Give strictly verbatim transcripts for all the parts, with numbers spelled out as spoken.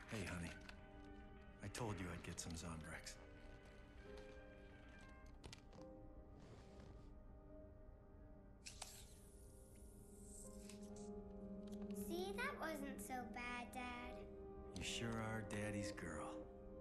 Hey, honey. I told you I'd get some Zombrex. See, that wasn't so bad, Dad. You sure are Daddy's girl.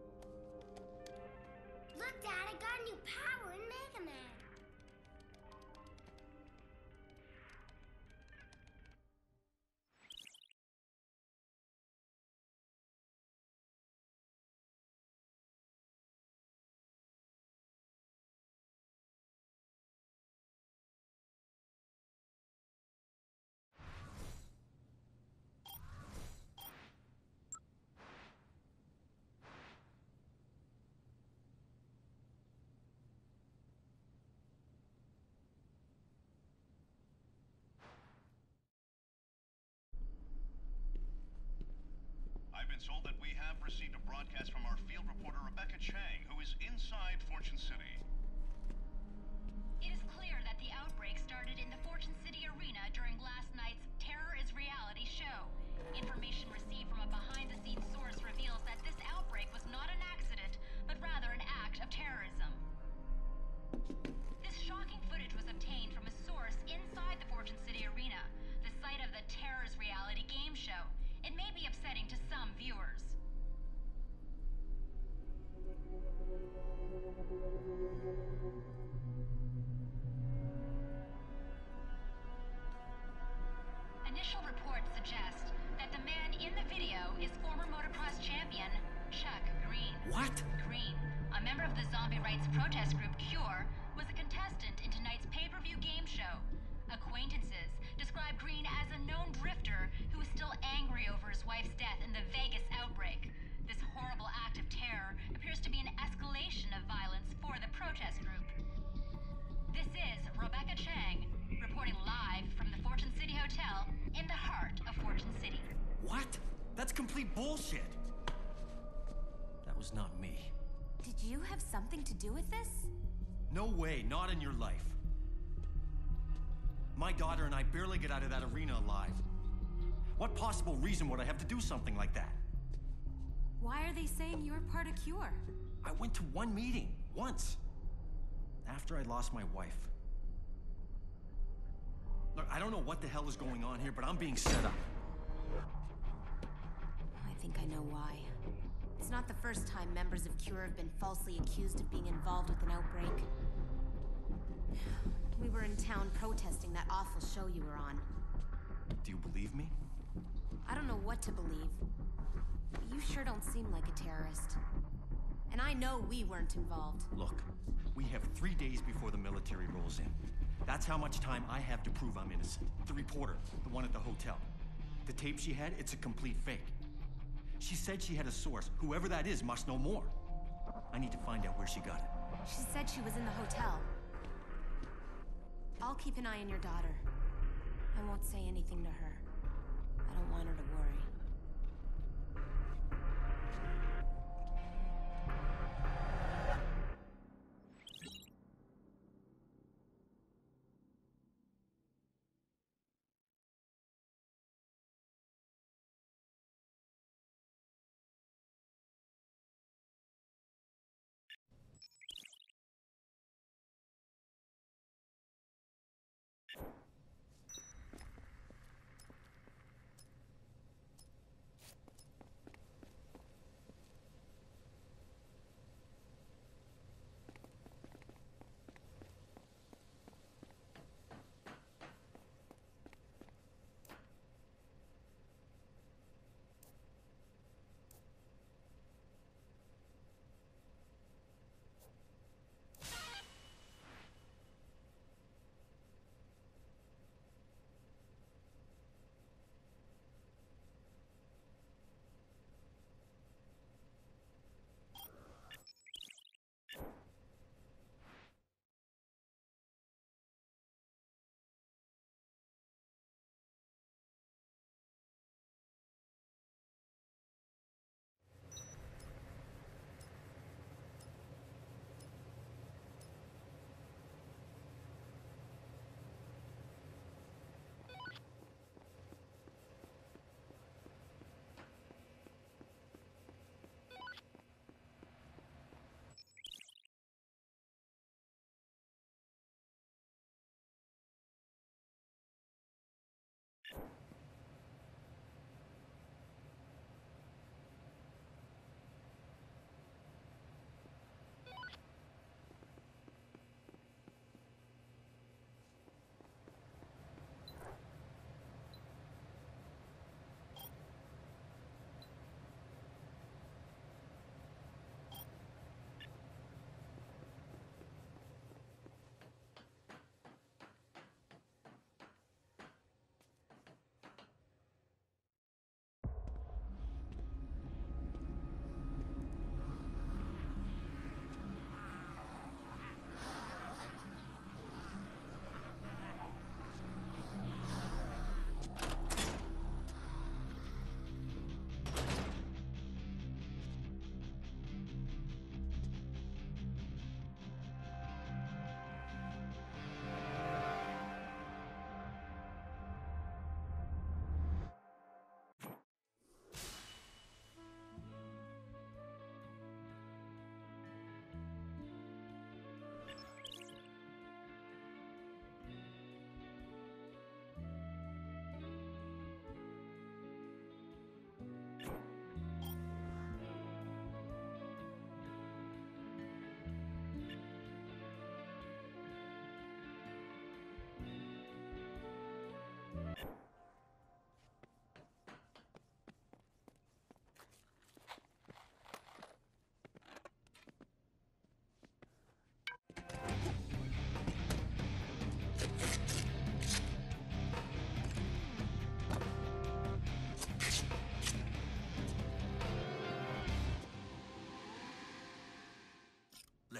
Look, Dad, I got a new power in Mega Man. I've been told that we have received a broadcast from our field reporter, Rebecca Chang, who is inside Fortune City. It is clear that the outbreak started in the Fortune City arena during last night's Terror is Reality show. Information received from a behind-the-scenes source reveals that this outbreak was not an accident, but rather an act of terrorism. This shocking footage was obtained from a source inside the Fortune City arena, the site of the Terror is Reality game show. It may be upsetting to some viewers. Initial reports suggest that the man in the video is former motocross champion Chuck Green. What? Green, a member of the zombie rights protest group Cure, was a contestant in tonight's pay-per-view game show. Acquaintances describe Green as a known drifter who is still angry over his wife's death in the Vegas outbreak. This horrible act of terror appears to be an escalation of violence for the protest group. This is Rebecca Chang, reporting live from the Fortune City Hotel in the heart of Fortune City. What? That's complete bullshit. That was not me. Did you have something to do with this? No way, not in your life. My daughter and I barely get out of that arena alive. What possible reason would I have to do something like that? Why are they saying you're part of Cure? I went to one meeting, once. After I lost my wife. Look, I don't know what the hell is going on here, but I'm being set up. I think I know why. It's not the first time members of Cure have been falsely accused of being involved with an outbreak. We were in town protesting that awful show you were on. Do you believe me? I don't know what to believe. But you sure don't seem like a terrorist. And I know we weren't involved. Look, we have three days before the military rolls in. That's how much time I have to prove I'm innocent. The reporter, the one at the hotel. The tape she had, it's a complete fake. She said she had a source. Whoever that is must know more. I need to find out where she got it. She said she was in the hotel. I'll keep an eye on your daughter. I won't say anything to her. I don't want her to worry.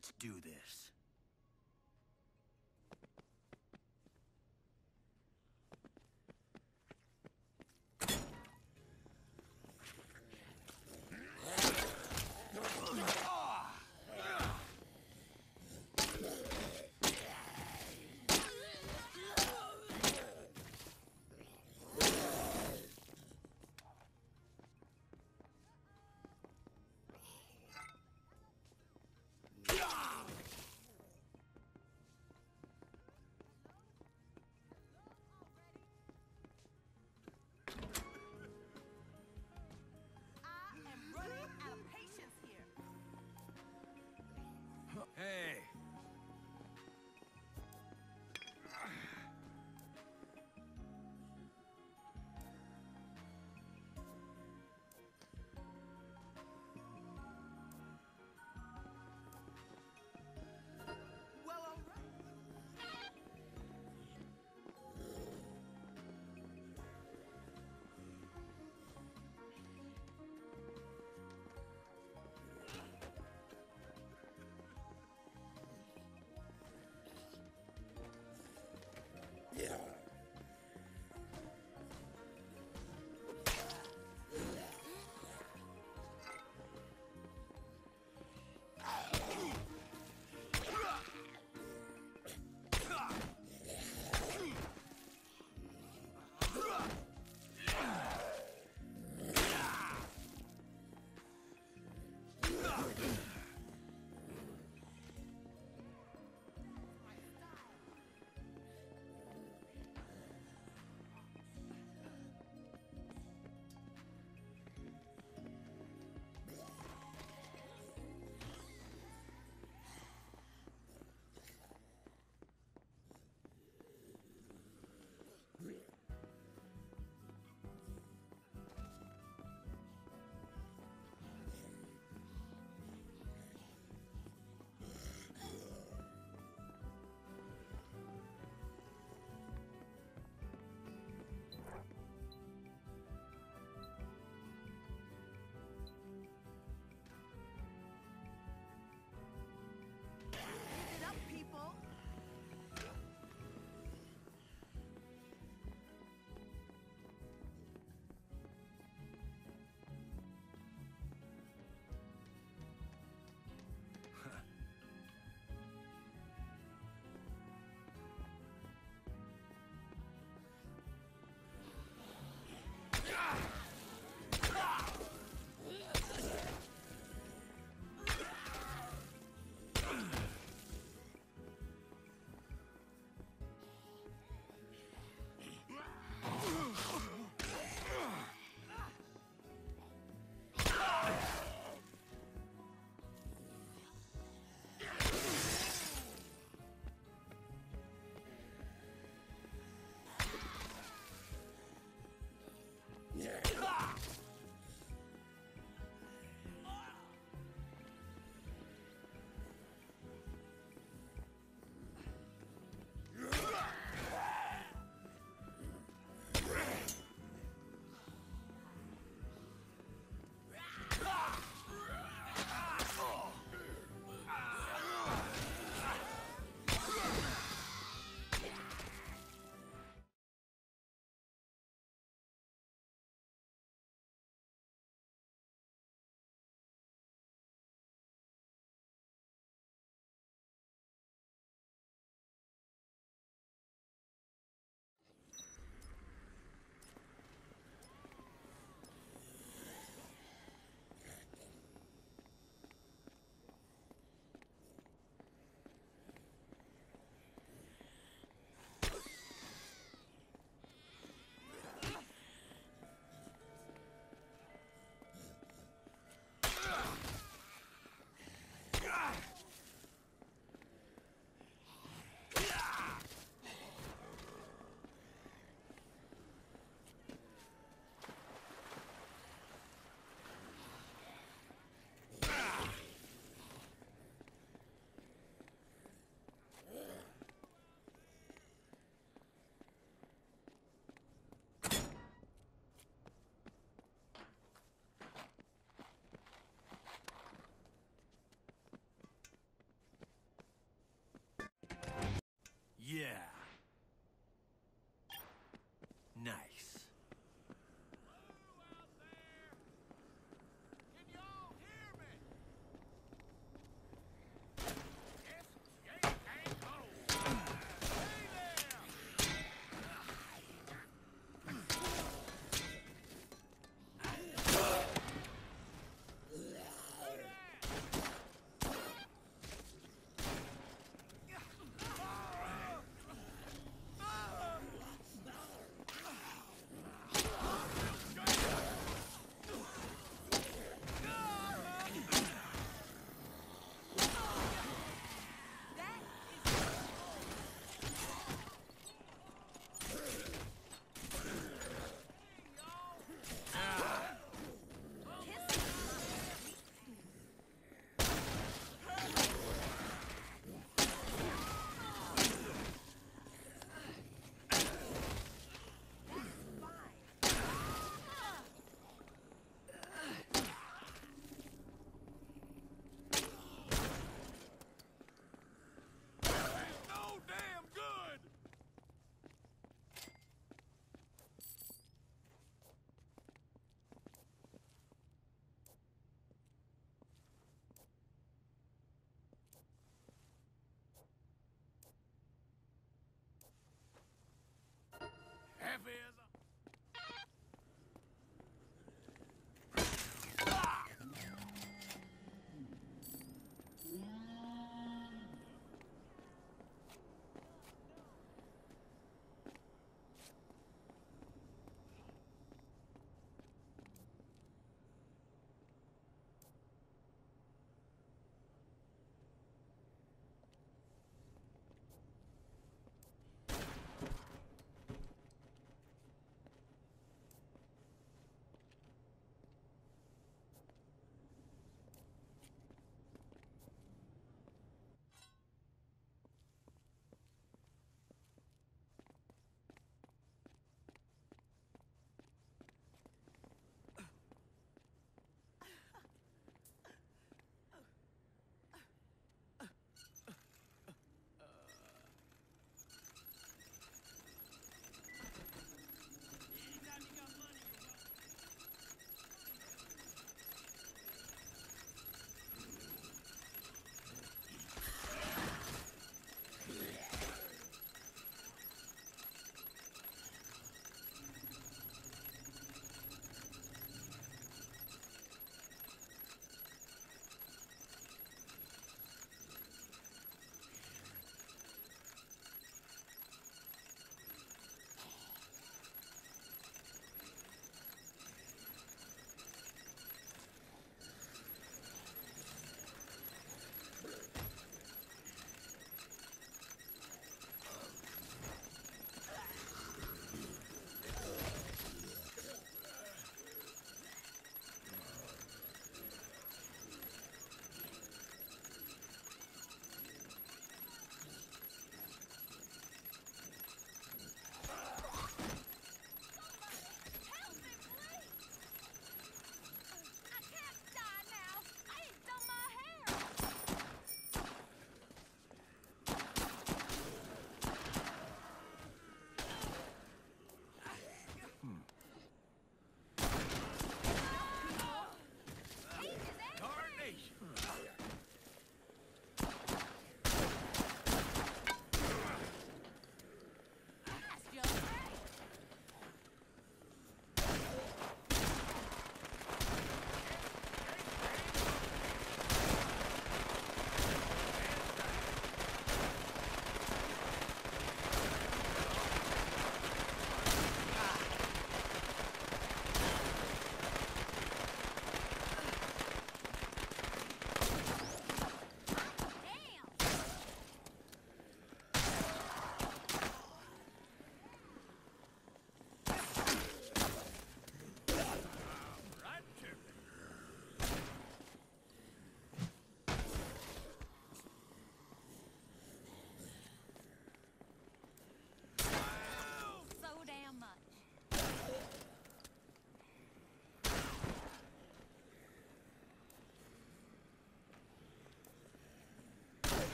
Let's do this.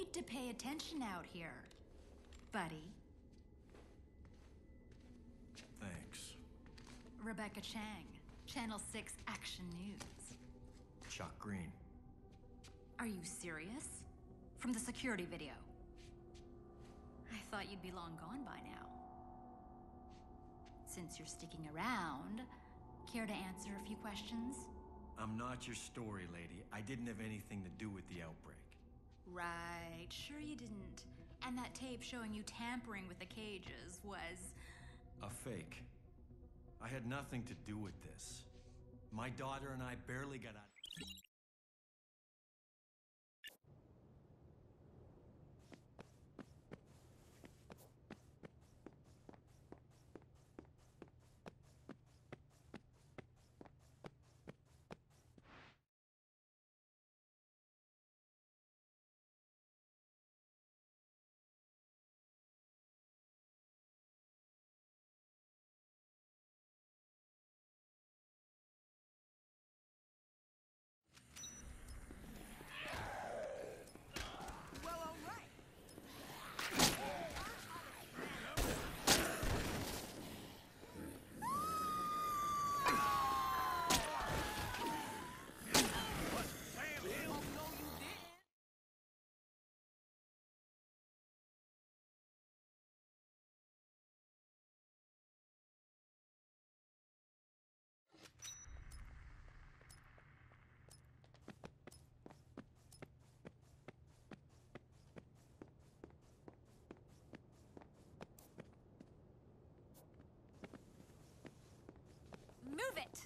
need to pay attention out here, buddy. Thanks. Rebecca Chang, Channel six Action News. Chuck Green. Are you serious? From the security video. I thought you'd be long gone by now. Since you're sticking around, care to answer a few questions? I'm not your story lady. I didn't have anything to do with the outbreak. Right, sure you didn't. And that tape showing you tampering with the cages was... A fake. I had nothing to do with this. My daughter and I barely got out. Move it!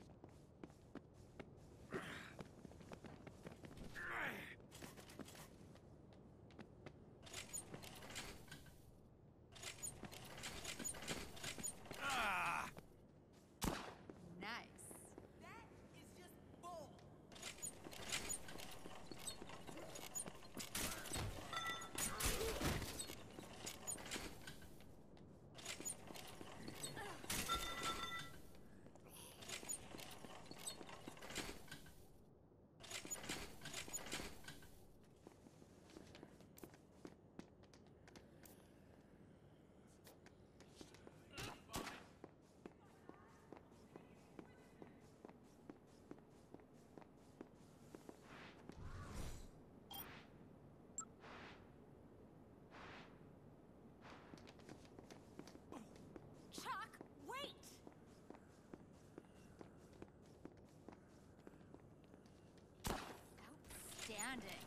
Outstanding.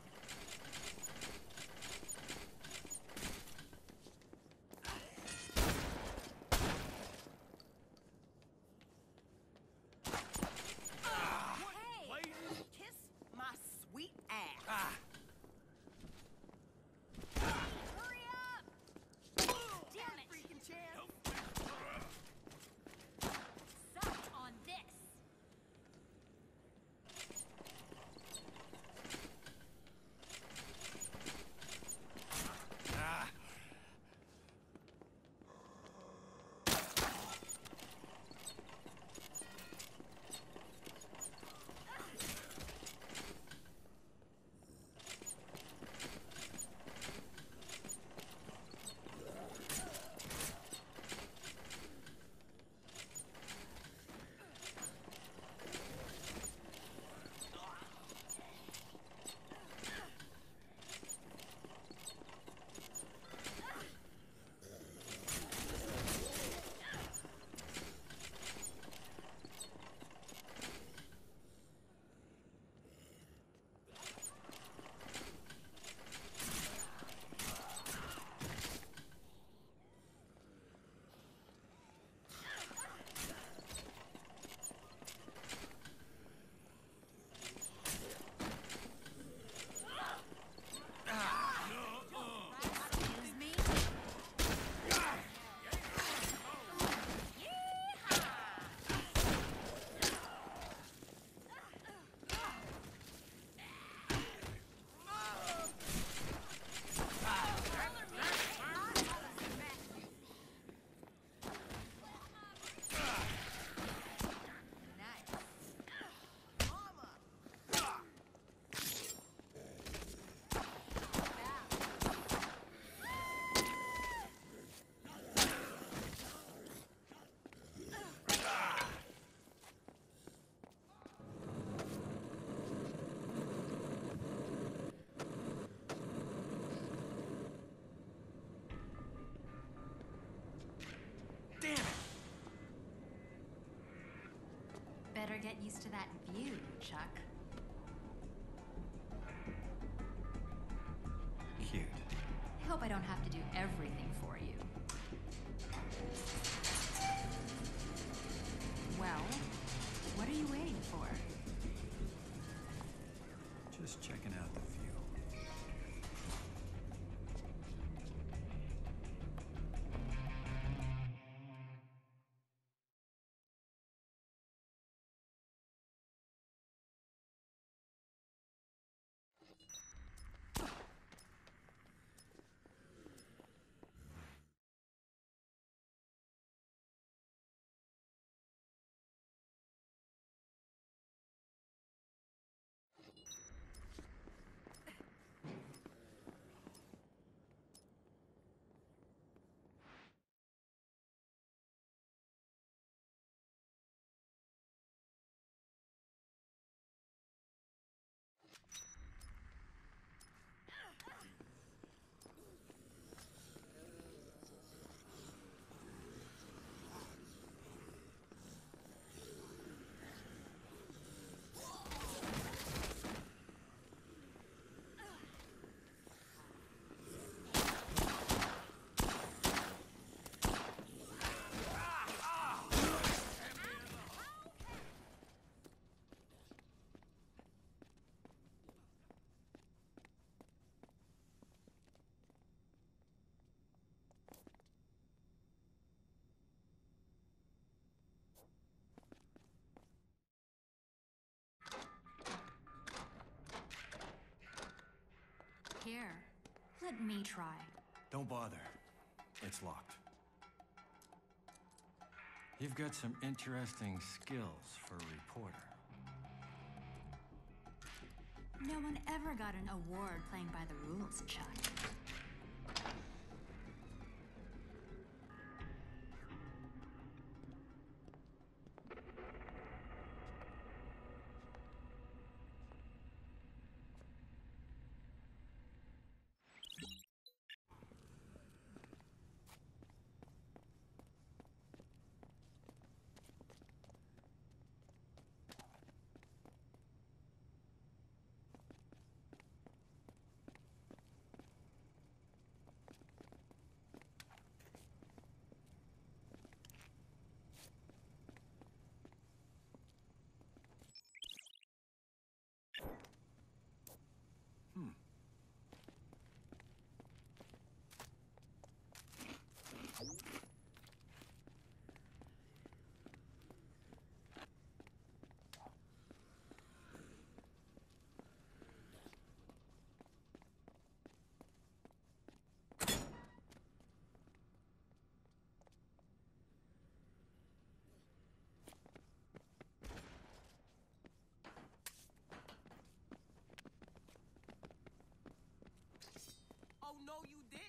get used to that view, Chuck. Cute. I hope I don't have to do everything for you. Well, what are you waiting for? Just checking out the view. Here, let me try. Don't bother. It's locked. You've got some interesting skills for a reporter. No one ever got an award playing by the rules, Chuck. Oh, no, you did.